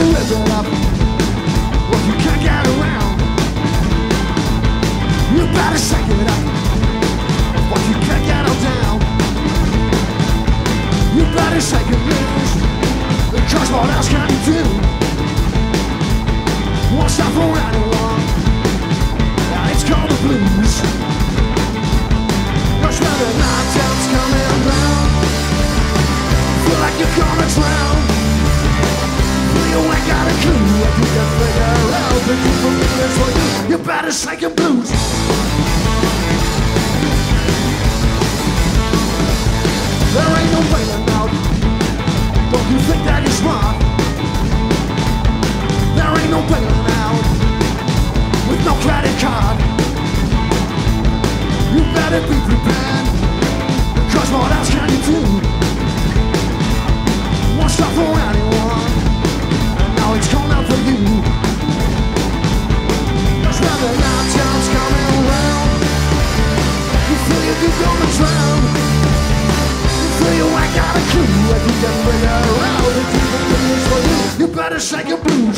better rip it up, or you can't get around. You better shake it up, or you can't get it down. You better shake it loose, because what else can you do? Won't stop for anyone, it's called the blues. Cause when the night time's coming round, feel like you're gonna drown. You ain't got a clue if you can figure out the different meanings for you. You better shake your blues. There ain't no bailing out. Don't you think that you're smart? There ain't no bailing out with no credit card. You better be prepared, cause what else can you do? Won't stop for anyone, and now it's coming out for you. Cause when the night time's coming around, you feel you're gonna drown. You feel you ain't got a clue if you can figure out the different meanings for you. You better shake your blues.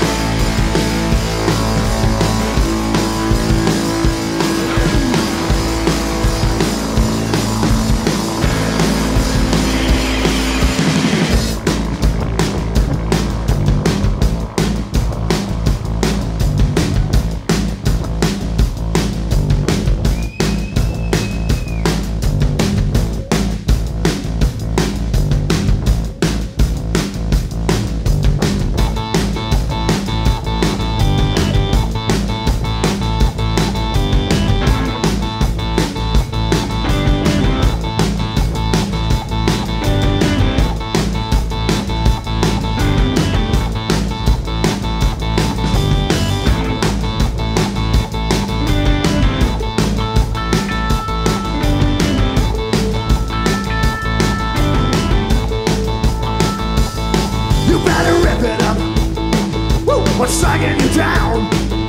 What's dragging you down?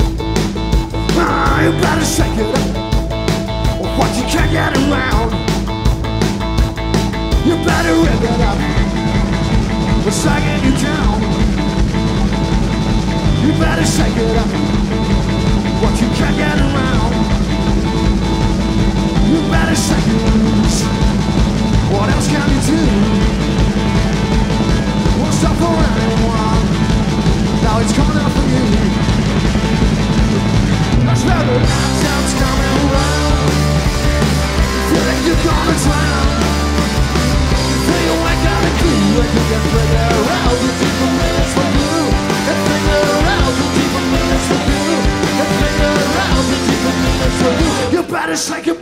You better shake it up, or what you can't get around. You better rip it up. What's dragging you down? You better shake it up, what you can't get around. You better shake it loose. What else can you do? Won't stop for anyone. Now it's coming out for you. Cause now the night time's coming around, feel like you're gonna drown. You feel you ain't got a clue if you can figure out the deeper meanings for you. And figure out the deeper meanings for you. And figure out the deeper meanings for you. You better shake your